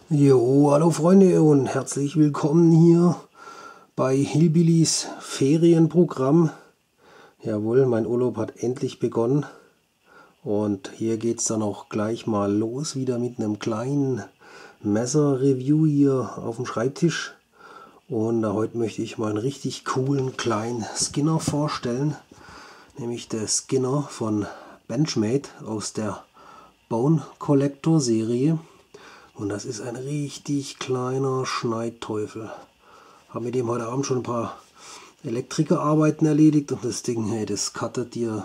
Jo, hallo Freunde und herzlich willkommen hier bei Hillbillys Ferienprogramm. Jawohl, mein Urlaub hat endlich begonnen und hier geht es dann auch gleich mal los, wieder mit einem kleinen Messer-Review hier auf dem Schreibtisch. Und heute möchte ich mal einen richtig coolen kleinen Skinner vorstellen, nämlich der Skinner von Benchmade aus der Bone Collector Serie. Und das ist ein richtig kleiner Schneidteufel. Habe mit dem heute Abend schon ein paar Elektrikerarbeiten erledigt und das Ding, hey, das cuttet dir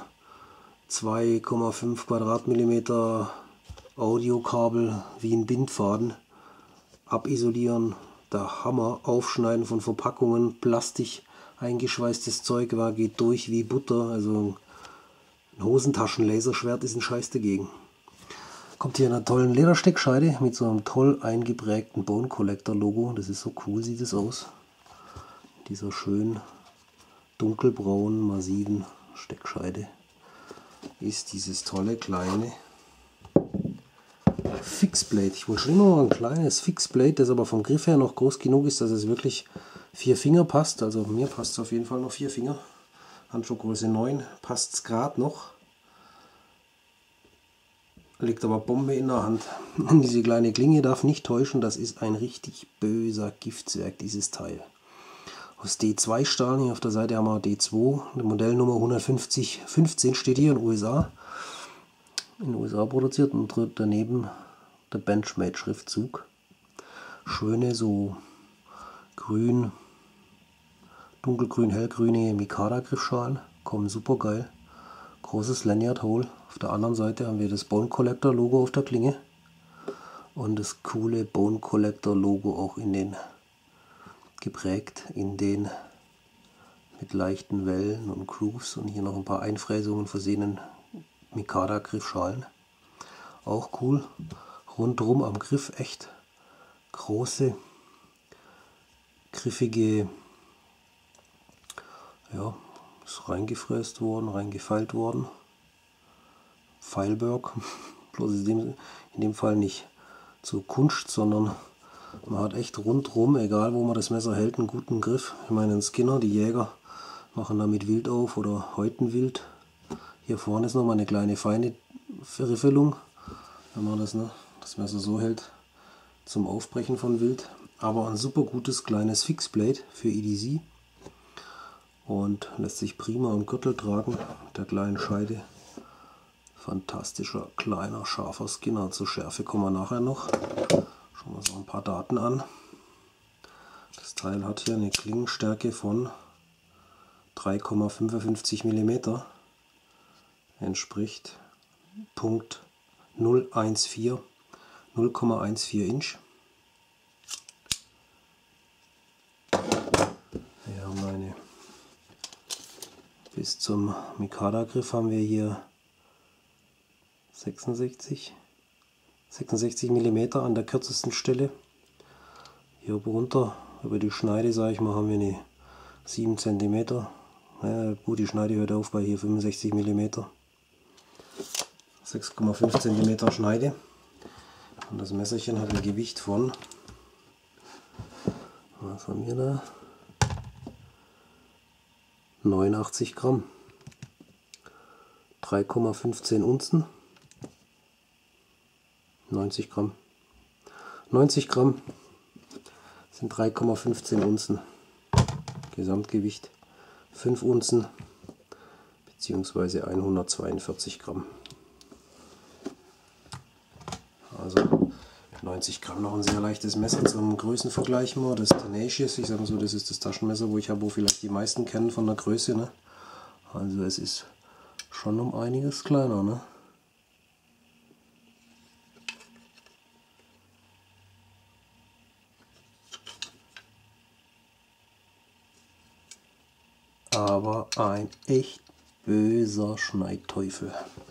2,5 Quadratmillimeter Audiokabel wie ein Bindfaden. Abisolieren, der Hammer, Aufschneiden von Verpackungen, Plastik eingeschweißtes Zeug geht durch wie Butter. Also ein Hosentaschen-Laserschwert ist ein Scheiß dagegen. Kommt hier in einer tollen Ledersteckscheide mit so einem toll eingeprägten Bone Collector Logo. Das ist so cool, sieht es aus. Dieser schön dunkelbraunen, massiven Steckscheide ist dieses tolle kleine Fixblade. Ich wollte schon immer ein kleines Fixblade, das aber vom Griff her noch groß genug ist, dass es wirklich 4 Finger passt. Also mir passt es auf jeden Fall noch 4 Finger. Handschuhgröße 9 passt es gerade noch. Liegt aber Bombe in der Hand. Diese kleine Klinge darf nicht täuschen, das ist ein richtig böser Giftswerk, dieses Teil. Aus D2 Stahl, hier auf der Seite haben wir D2, die Modellnummer 15015 steht hier in den USA. In den USA produziert und daneben der Benchmade Schriftzug. Schöne so grün, dunkelgrün, hellgrüne Mikada Griffschalen, kommen super geil. Großes Lanyard Hole. Auf der anderen Seite haben wir das Bone Collector Logo auf der Klinge und das coole Bone Collector Logo auch in den geprägt in den mit leichten Wellen und Grooves und hier noch ein paar Einfräsungen versehenen Mikada Griffschalen. Auch cool. Rundrum am Griff echt große, griffige, ja, ist reingefräst worden, reingefeilt worden. Filework, bloß in dem Fall nicht zur Kunst, sondern man hat echt rundrum, egal wo man das Messer hält, einen guten Griff. Ich meine, ein Skinner, die Jäger machen damit Wild auf oder häuten Wild. Hier vorne ist nochmal eine kleine feine Riffelung, wenn man das Messer so hält, zum Aufbrechen von Wild. Aber ein super gutes kleines Fixblade für EDC und lässt sich prima am Gürtel tragen mit der kleinen Scheide. Fantastischer, kleiner, scharfer Skinner. Zur Schärfe kommen wir nachher noch. Schauen wir uns noch ein paar Daten an. Das Teil hat hier eine Klingenstärke von 3,55 mm. Entspricht Punkt 0,14 Inch. Wir haben bis zum Mikada-Griff haben wir hier 66 mm an der kürzesten Stelle. Hier runter über die Schneide, sage ich mal, haben wir eine 7 cm. Ja, gut, die Schneide hört auf bei hier 65 mm. 6,5 cm Schneide. Und das Messerchen hat ein Gewicht von, was haben wir da? 89 Gramm. 3,15 Unzen. 90 Gramm. 90 Gramm sind 3,15 Unzen. Gesamtgewicht 5 Unzen bzw. 142 Gramm. Also 90 Gramm, noch ein sehr leichtes Messer zum Größenvergleich mal. Das Tenacious, ich sage mal so, das ist das Taschenmesser, wo vielleicht die meisten kennen von der Größe. Ne? Also es ist schon um einiges kleiner. Ne? Aber ein echt böser Schneidteufel.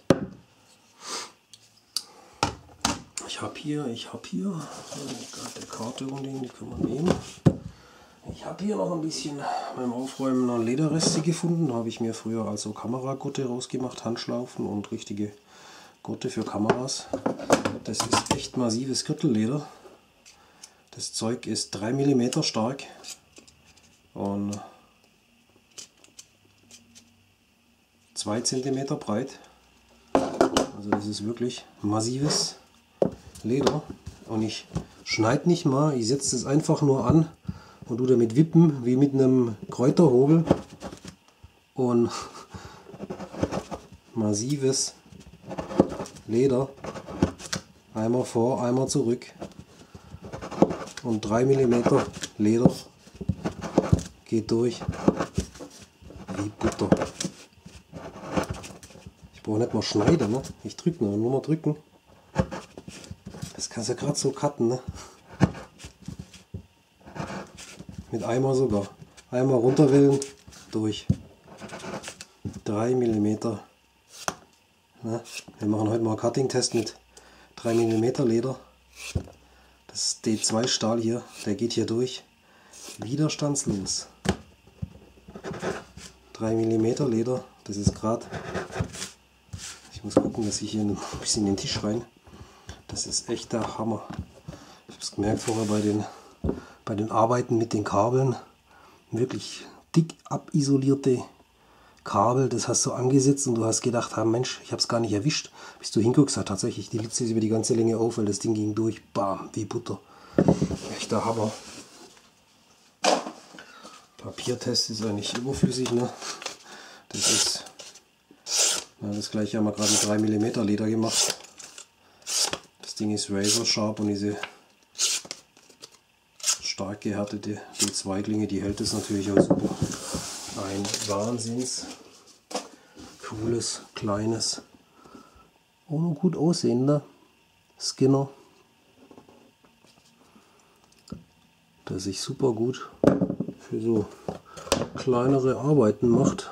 Ich habe hier der Karte rumliegen, die können wir nehmen. Ich habe hier noch ein bisschen beim Aufräumen noch Lederreste gefunden. Da habe ich mir früher also Kameragurte rausgemacht, Handschlaufen und richtige Gurte für Kameras. Das ist echt massives Gürtelleder. Das Zeug ist 3 mm stark und 2 cm breit. Also das ist wirklich massives Leder. Und ich schneide nicht mal, ich setze es einfach nur an und tue damit wippen, wie mit einem Kräuterhobel. Und massives Leder. Einmal vor, einmal zurück. Und 3 mm Leder geht durch wie Butter. Ich brauche nicht mal schneiden, ne? Ich drücke nur mal drücken. Das kannst du ja gerade so cutten, ne? Mit Eimer sogar. Einmal runterwählen, durch. 3 mm. Ne? Wir machen heute mal einen Cutting-Test mit 3 mm Leder. Das D2 Stahl hier, der geht hier durch. Widerstandslos. 3 mm Leder, das ist gerade. Ich muss gucken, dass ich hier ein bisschen in den Tisch rein. Das ist echt der Hammer. Ich habe es gemerkt vorher bei den Arbeiten mit den Kabeln. Wirklich dick abisolierte Kabel, das hast du angesetzt und du hast gedacht, ah Mensch, ich habe es gar nicht erwischt. Bis du hinguckst, hat tatsächlich die Litze über die ganze Länge auf, weil das Ding ging durch, bam, wie Butter. Echter Hammer. Papiertest ist eigentlich überflüssig, ne? Das ist, ja, das gleiche haben wir gerade mit 3 mm Leder gemacht. Das Ding ist razor sharp und diese stark gehärtete D2-Klinge, die hält es natürlich auch super. Ein wahnsinns cooles, kleines, ohne gut aussehender Skinner, der sich super gut für so kleinere Arbeiten macht.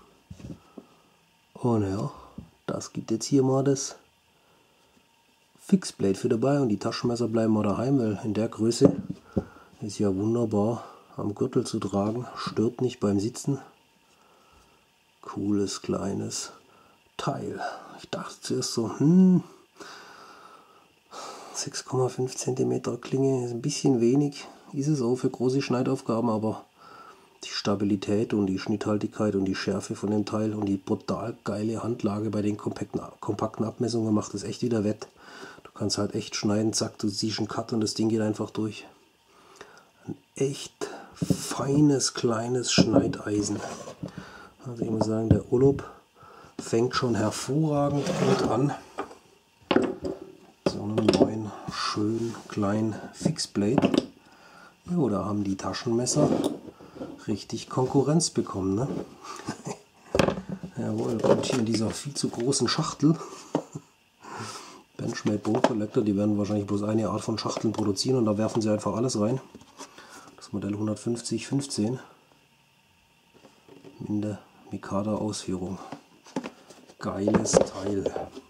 Und ja, das gibt jetzt hier mal das Fixblade für dabei und die Taschenmesser bleiben mal daheim, weil in der Größe ist ja wunderbar am Gürtel zu tragen, stört nicht beim Sitzen. Cooles kleines Teil. Ich dachte zuerst so, 6,5 cm Klinge ist ein bisschen wenig, ist es auch für große Schneidaufgaben, aber die Stabilität und die Schnitthaltigkeit und die Schärfe von dem Teil und die brutal geile Handlage bei den kompakten Abmessungen macht es echt wieder wett. Du kannst halt echt schneiden, zack, du siehst einen Cut und das Ding geht einfach durch. Ein echt feines, kleines Schneideisen. Also ich muss sagen, der Urlaub fängt schon hervorragend gut an. So einen neuen, schönen, kleinen Fixblade. Jo, da haben die Taschenmesser richtig Konkurrenz bekommen, ne? Jawohl, und hier in dieser viel zu großen Schachtel. Benchmade Bone Collector, die werden wahrscheinlich bloß eine Art von Schachteln produzieren und da werfen sie einfach alles rein. Das Modell 150-15 in der Mikada Ausführung. Geiles Teil.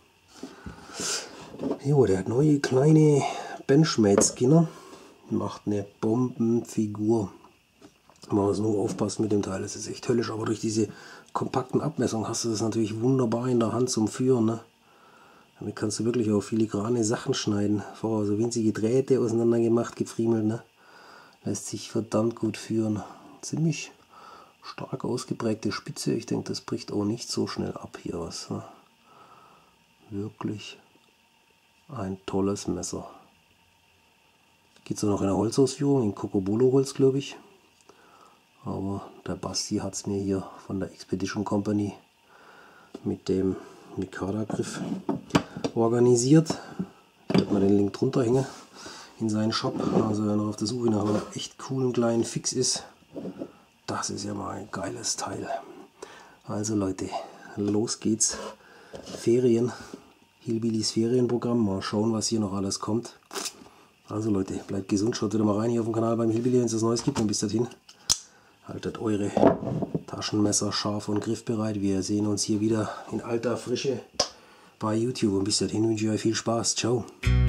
Jo, der neue kleine Benchmade Skinner macht eine Bombenfigur. Man muss nur aufpassen mit dem Teil, das ist echt höllisch, aber durch diese kompakten Abmessungen hast du das natürlich wunderbar in der Hand zum Führen, ne? Damit kannst du wirklich auch filigrane Sachen schneiden. Vorher so winzige Drähte auseinander gemacht, gefriemelt, ne? Lässt sich verdammt gut führen. Ziemlich stark ausgeprägte Spitze. Ich denke, das bricht auch nicht so schnell ab hier was. Ne? Wirklich ein tolles Messer. Geht es noch in der Holzausführung, in Cocobolo-Holz, glaube ich. Aber der Basti hat es mir hier von der Expedition Company mit dem Mikada-Griff organisiert. Ich werde mal den Link drunter hängen in seinen Shop. Also wer noch auf der Suche nach einem echt coolen kleinen Fix ist, das ist ja mal ein geiles Teil. Also Leute, los geht's. Ferien, Hillbillys Ferienprogramm. Mal schauen, was hier noch alles kommt. Also Leute, bleibt gesund, schaut wieder mal rein hier auf dem Kanal beim Hillbilly, wenn es was Neues gibt. Und bis dahin, haltet eure Taschenmesser scharf und griffbereit. Wir sehen uns hier wieder in alter Frische bei YouTube. Und bis dahin wünsche ich euch viel Spaß. Ciao.